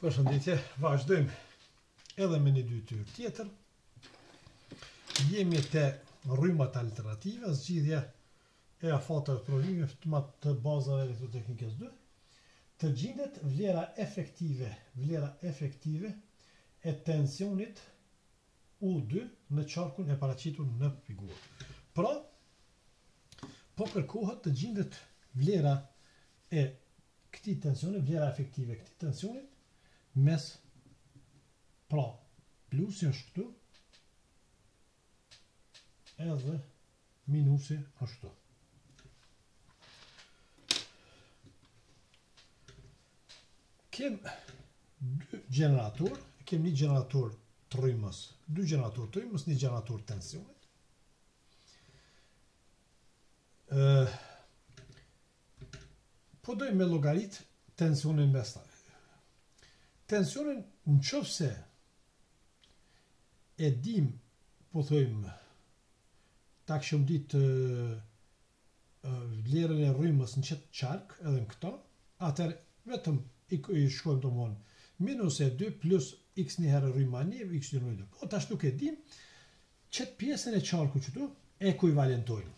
Përshëndetje, vazhdojmë edhe me një dytyrë tjetër. Jemi te rrymat alternative, zgjidhja e afateve të provimit të bazave elektroteknikës 2. Të gjendet vlera efektive e tensionit U2 në qarkun e paraqitur në figurë. Pra, po kërkohet të gjendet vlera e këtij tensioni, vlera efektive e këtij tensionit mes, pra, plusi është këtu, edhe minusi është këtu. Kem dy generator, kem një generator të rrymës, dy generator të rrymës, një generator të tensionit. Po dojmë me llogarit tensionin mes tyre. Tensionin në qofse e dim, po thojmë, ta këshëm ditë vlerën e rrymës në qëtë qark, edhe në këta, atër vetëm i shkojmë të monë minus e 2 plus x një herë rryma 1, x një rryma 2. Po ta shtu ke dim, qëtë pjesën e qarku qëtu e ekuivalentojmë.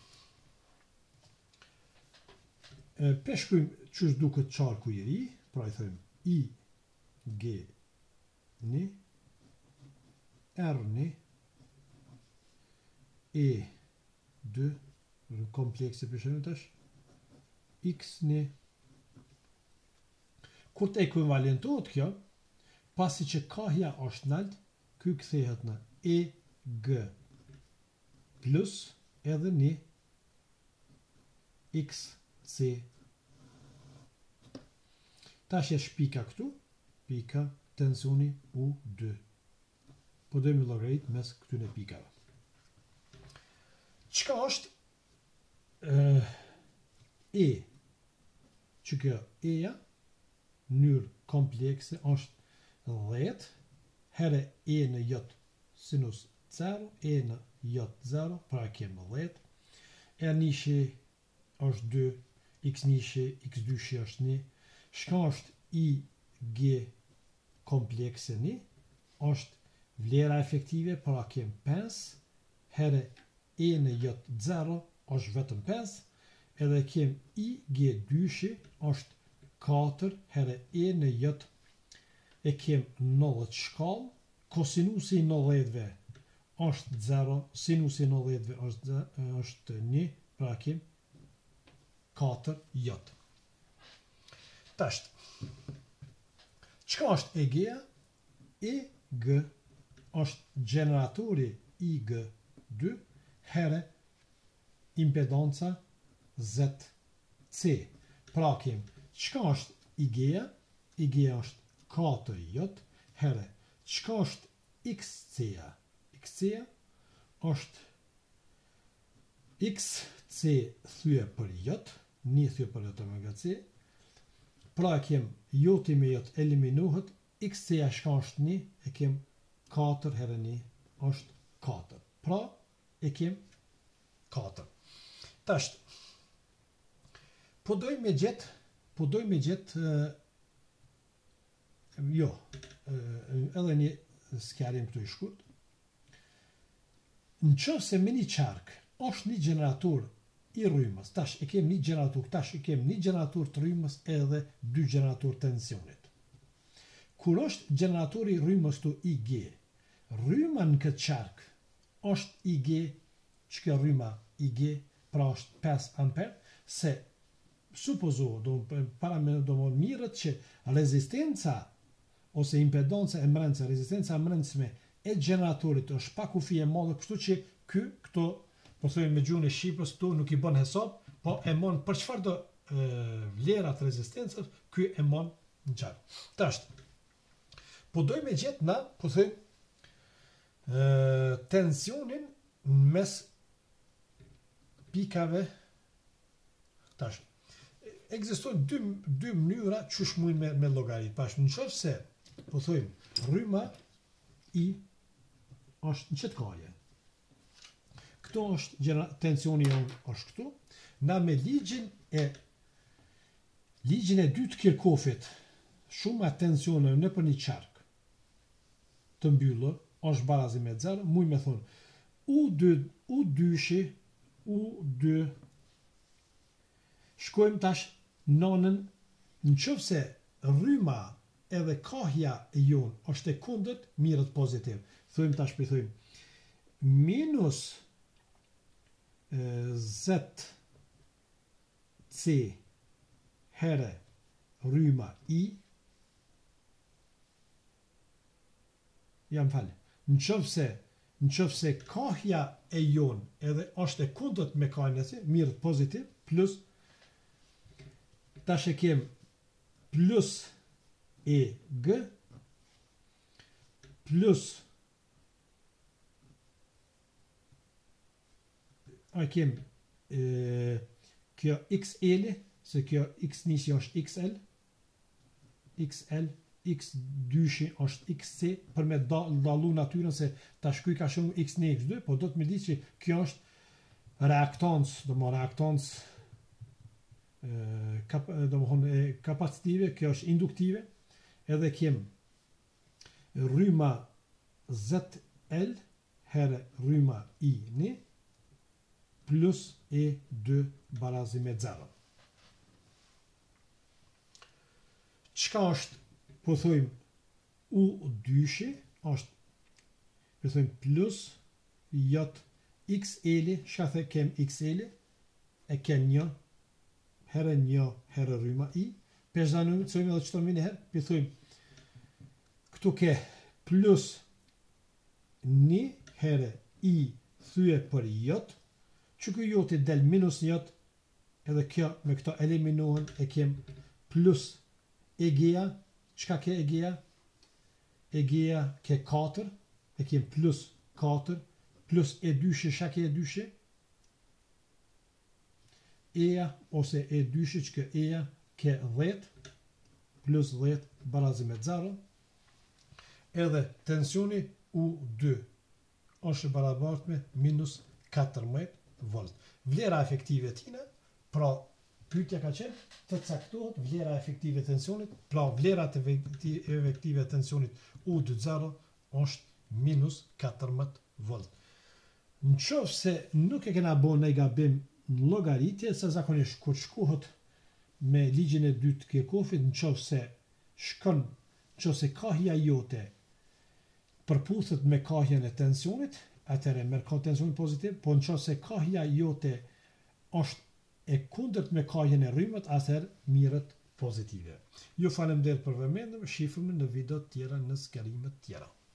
Peshkujmë qësh duket qarku i ri, pra i thojmë i G1, R1, E2, komplekse për shembull tash, X1. Kur të ekuivalentohet kjo, pasi që kahja është nalt, ky kthehet në EG plus edhe një XC. Tash është pika këtu, pika tensioni U2. Po dojmë llogarit mes këtyre pikave. Çka është E? Që kjo E-ja, mënyrë komplekse, është 10 herë E në J sinus 0, E në J 0, pra kemë 10. E nishi është 2, x nishi, x dyshi është 1. Shka është i G komplekse 1, është vlera efektive, pra kemë 5, herë E në J 0, është vetëm 5, edhe kemë i G dyshi, është 4 herë E në J, e kemë 90 shkallë, kosinusi 90-ve është 0, sinusi 90-ve është 1, pra kemë 4 J. Tasht, qka është EG-a? EG është generatori IG2 herë impedanca ZC. Pra kemë, qka është IG-a? IG-a është 4J herë. Qka është XC-a? XC-a është XC thyë për J, një thyë për J omega C. Pra kemë J me J eliminohet, XC-a shka është 1, e kemë 4 herë 1 është 4. Pra e kemë 4. Tasht, po dojmë me gjetë, edhe një skjarim këtu i shkurt. Në qofse me një qark është një generator i rrymës, tash e kemë një generator të rrymës edhe dy generator tensionit. Kur është generatori i rrymës të IG, rryma në këtë qark është IG, që kjo rryma IG, pra është 5 amper, se supozohet, para me do më mirët që rezistenca ose impedanca e mbrëmshme, rezistenca e mbrëmshme e generatorit është pak kufi e madhe, kështu që këto, po thojmë me gjuhën e Shqipërës, këtu nuk i bën hesab, po e mon për çfarë do vlera të rezistencës, ky e mon në qark. Tasht, po dojmë e gjetë na, po thojmë, tensionin mes pikave. Tash, ekzistojnë dy mënyra çush mund me llogarit. Pash, në qoftë se, po thojmë, rryma i është në qëtë kaje. Këto është tensioni është këtu. Na me ligjin e dytë Kirchhoffit, shuma tensione në për një qark të mbyllur, është barazi me 0, muj me thonë U2, U2, shkojmë tash nënën, në qëfë se rryma edhe kahja e jonë është e kundët, mirët pozitiv. Thujmë tash për thujmë, minus ZC herë rryma I, jam falë, në qëfë se kahja e jonë edhe është e kundët me kahjën e si, mirët pozitiv, plus, tash e kem plus e g, plus, a kem kjo xl, se kjo x nisi është xl, x2 është xc, për me dalu natyrën se ta shkuj ka shumë x1, x2, po do të me di që kjo është reaktancë, do më reaktancë kapacitive, kjo është induktive, edhe kem rryma ZL herë rryma I1 plus E2 barazi me 0. Qka është, po thujmë, U2 është, po thujmë, plus J XL, shka the kem XL, e kem një, herë rryma I, peshdanëm, të sojmë edhe qëto mini herë, po thujmë, këtu ke plus 1 herë I thyje për J, që kjo J del minus J, edhe kjo me këto eliminohen, e kem plus EG-a, qka ke EG-a? EG-a ke 4, e kem plus 4, plus E2, shka ke E2? E-a, ose E2, që kjo E-a ke 10, plus 10 barazi me 0, edhe tensioni U2 është barabart me minus 14 volt. Vlera efektive tina, pra pyetja ka qenë të caktohet vlera efektive e tensionit, pra vlera efektive e tensionit U20 është minus 14 volt. Në qoftë se nuk e kena bo në gabim në logaritje, se zakonisht kur shkohet me ligjin e dytë të Kirchhoffit, në qoftë se shkon, në qoftë se kahja jote përputhet me kahjen e tensionit, atëre merr ka tension pozitiv, po në qoftë se kahja jote është e kundërt me kahjen e rrymët, atëherë mirët pozitive. Ju faleminderit për vëmendjen, shihemi në video të tjera në sqarimet tjera.